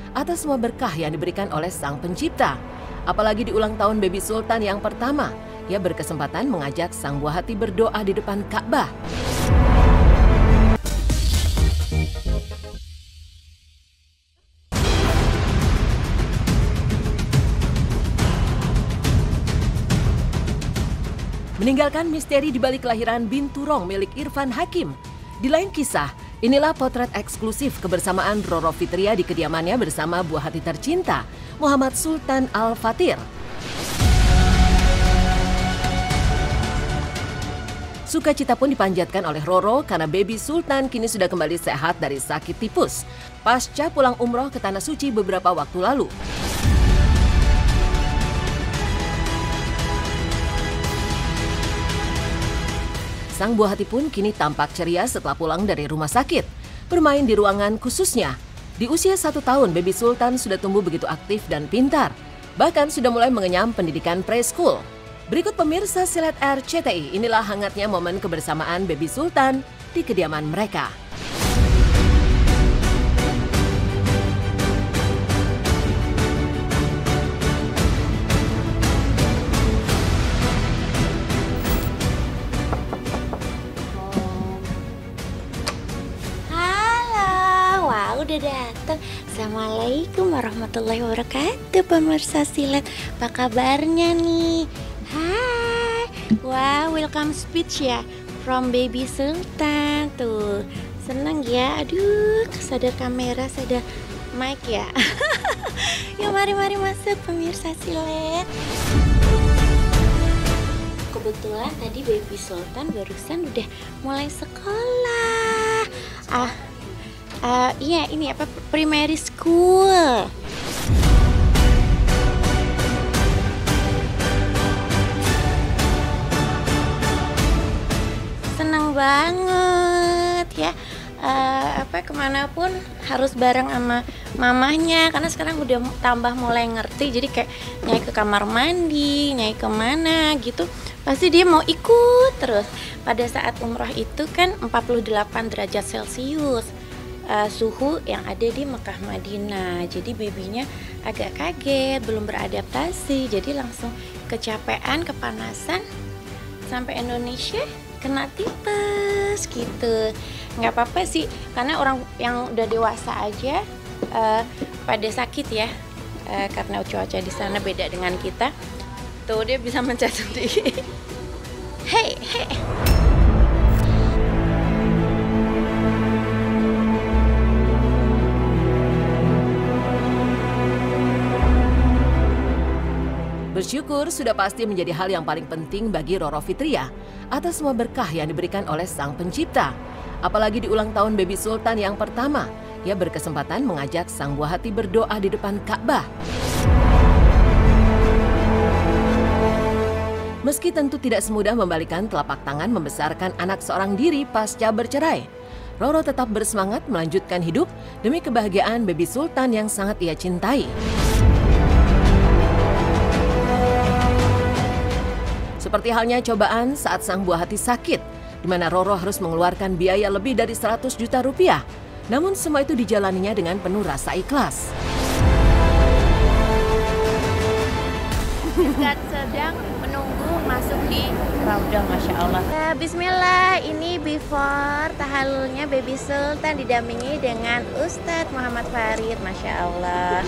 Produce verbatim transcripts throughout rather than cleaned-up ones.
atas semua berkah yang diberikan oleh Sang Pencipta. Apalagi di ulang tahun Baby Sultan yang pertama, ia berkesempatan mengajak sang buah hati berdoa di depan Ka'bah. Meninggalkan misteri di balik kelahiran Binturong milik Irfan Hakim. Di lain kisah, inilah potret eksklusif kebersamaan Roro Fitria di kediamannya bersama buah hati tercinta, Muhammad Sultan Al-Fatir. Sukacita pun dipanjatkan oleh Roro karena Baby Sultan kini sudah kembali sehat dari sakit tipus pasca pulang umroh ke Tanah Suci beberapa waktu lalu. Sang buah hati pun kini tampak ceria setelah pulang dari rumah sakit, bermain di ruangan khususnya. Di usia satu tahun, Baby Sultan sudah tumbuh begitu aktif dan pintar, bahkan sudah mulai mengenyam pendidikan preschool. Berikut pemirsa Silet R C T I, inilah hangatnya momen kebersamaan Baby Sultan di kediaman mereka. Udah datang. Assalamualaikum warahmatullahi wabarakatuh pemirsa Silet. Apa kabarnya nih? Hai. Wow, welcome speech ya from Baby Sultan. Tuh, seneng ya. Aduh, sadar kamera, sadar mic ya. Ya mari-mari masuk pemirsa Silet. Kebetulan tadi Baby Sultan barusan udah mulai sekolah. Ah, Uh, iya ini apa primary school. Senang banget ya. Uh, apa kemanapun harus bareng sama mamahnya karena sekarang udah tambah mulai ngerti, jadi kayak nyai ke kamar mandi, nyai kemana gitu pasti dia mau ikut terus. Pada saat umroh itu kan empat puluh delapan derajat Celcius. Uh, suhu yang ada di Mekah Madinah, jadi babynya agak kaget, belum beradaptasi, jadi langsung kecapean, kepanasan, sampai Indonesia kena tipes gitu. Nggak apa-apa sih, karena orang yang udah dewasa aja uh, pada sakit ya, uh, karena cuaca di sana beda dengan kita. Tuh dia bisa mencet sendiri. Hei, hei. Bersyukur sudah pasti menjadi hal yang paling penting bagi Roro Fitria atas semua berkah yang diberikan oleh Sang Pencipta. Apalagi di ulang tahun Baby Sultan yang pertama, ia berkesempatan mengajak sang buah hati berdoa di depan Ka'bah. Meski tentu tidak semudah membalikan telapak tangan membesarkan anak seorang diri pasca bercerai, Roro tetap bersemangat melanjutkan hidup demi kebahagiaan Baby Sultan yang sangat ia cintai. Seperti halnya cobaan saat sang buah hati sakit, di mana Roro harus mengeluarkan biaya lebih dari seratus juta rupiah. Namun semua itu dijalaninya dengan penuh rasa ikhlas. Juga sedang menunggu masuk di Raudah, Masya Allah. Nah, Bismillah, ini before tahallulnya Baby Sultan didampingi dengan Ustadz Muhammad Farid, Masya Allah.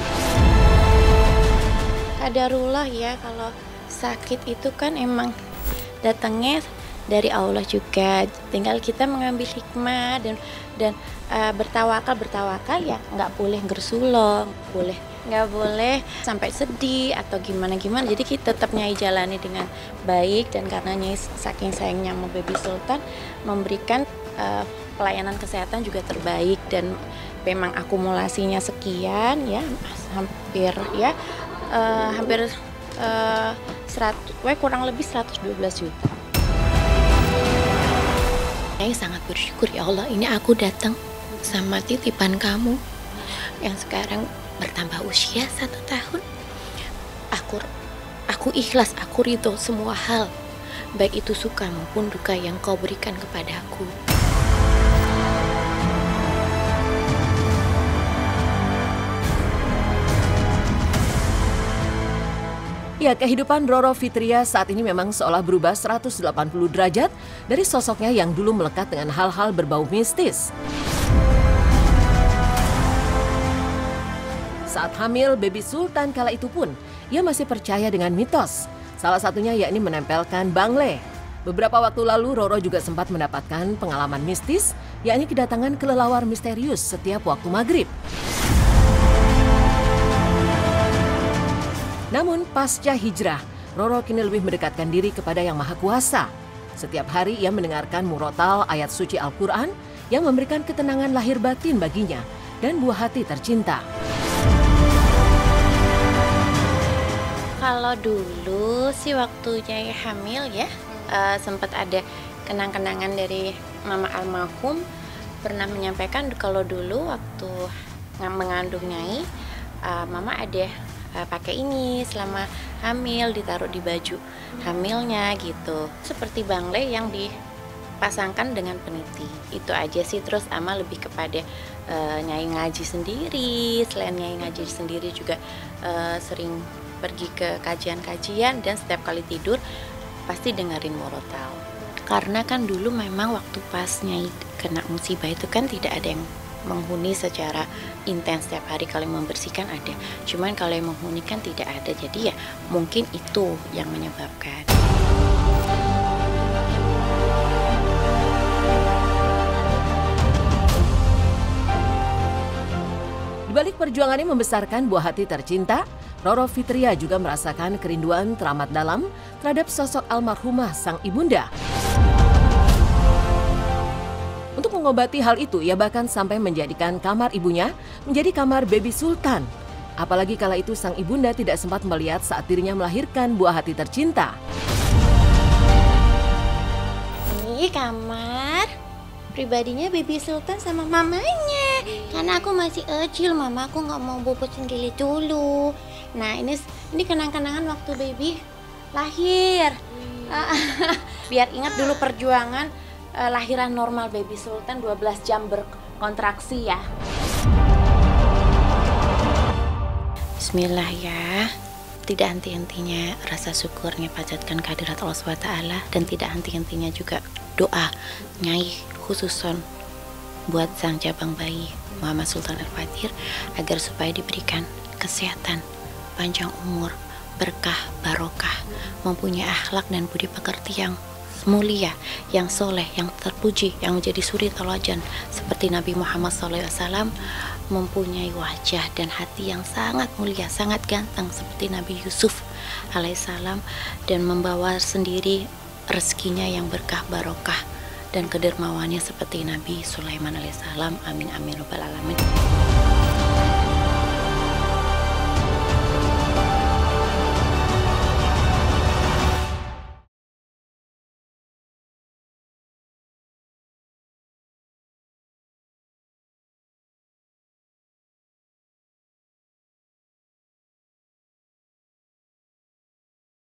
Kadarullah ya, kalau sakit itu kan emang datangnya dari Allah juga, tinggal kita mengambil hikmah dan dan uh, bertawakal bertawakal ya, nggak boleh gersulong, boleh nggak boleh sampai sedih atau gimana gimana. Jadi kita tetap nyai jalani dengan baik, dan karena nyai saking sayangnya sama Baby Sultan memberikan uh, pelayanan kesehatan juga terbaik, dan memang akumulasinya sekian ya, hampir ya uh, hampir Uh, seratus, weh, kurang lebih seratus dua belas juta. Saya sangat bersyukur ya Allah, ini aku datang sama titipan kamu yang sekarang bertambah usia satu tahun. Aku aku ikhlas, aku ridho semua hal, baik itu suka maupun duka yang kau berikan kepadaku. Ya, kehidupan Roro Fitria saat ini memang seolah berubah seratus delapan puluh derajat dari sosoknya yang dulu melekat dengan hal-hal berbau mistis. Saat hamil Baby Sultan kala itu pun, ia masih percaya dengan mitos. Salah satunya yakni menempelkan bangle. Beberapa waktu lalu Roro juga sempat mendapatkan pengalaman mistis, yakni kedatangan kelelawar misterius setiap waktu maghrib. Namun pasca hijrah, Roro kini lebih mendekatkan diri kepada Yang Maha Kuasa. Setiap hari ia mendengarkan murotal ayat suci Al-Quran yang memberikan ketenangan lahir batin baginya dan buah hati tercinta. Kalau dulu sih waktu Nyai hamil ya, uh, sempat ada kenang-kenangan dari Mama almarhum pernah menyampaikan kalau dulu waktu mengandung Nyai, uh, Mama ada uh, pakai ini selama hamil, ditaruh di baju hamilnya gitu, seperti bangle yang dipasangkan dengan peniti. Itu aja sih. Terus ama lebih kepada uh, Nyai ngaji sendiri. Selain Nyai ngaji sendiri juga uh, sering pergi ke kajian-kajian, dan setiap kali tidur pasti dengerin murotal. Karena kan dulu memang waktu pas Nyai kena musibah itu kan tidak ada yang menghuni secara intens setiap hari. Kalau yang membersihkan ada, cuman kalau yang menghuni kan tidak ada. Jadi ya mungkin itu yang menyebabkan. Di balik perjuangannya membesarkan buah hati tercinta, Roro Fitria juga merasakan kerinduan teramat dalam terhadap sosok almarhumah sang ibunda. Untuk mengobati hal itu, ia bahkan sampai menjadikan kamar ibunya menjadi kamar Baby Sultan. Apalagi kala itu sang ibunda tidak sempat melihat saat dirinya melahirkan buah hati tercinta. Ini kamar pribadinya Baby Sultan sama mamanya. Karena aku masih kecil, mama aku nggak mau bobo sendiri dulu. Nah ini ini kenang-kenangan waktu baby lahir. Hmm. Biar ingat dulu perjuangan uh, lahiran normal Baby Sultan dua belas jam berkontraksi ya. Bismillah ya. Tidak henti-hentinya rasa syukurnya panjatkan kehadirat Allah subhanahu wa taala, dan tidak henti-hentinya juga doa Nyai khususon buat sang cabang bayi Muhammad Sultan Al-Fatir agar supaya diberikan kesehatan, panjang umur, berkah, barokah, mempunyai akhlak dan budi pekerti yang mulia, yang soleh, yang terpuji, yang menjadi suri tauladan seperti Nabi Muhammad shallallahu alaihi wasallam, mempunyai wajah dan hati yang sangat mulia, sangat ganteng seperti Nabi Yusuf alaihissalam, dan membawa sendiri rezekinya yang berkah, barokah, dan kedermawannya seperti Nabi Sulaiman alaihissalam. Amin amin rabbal alamin.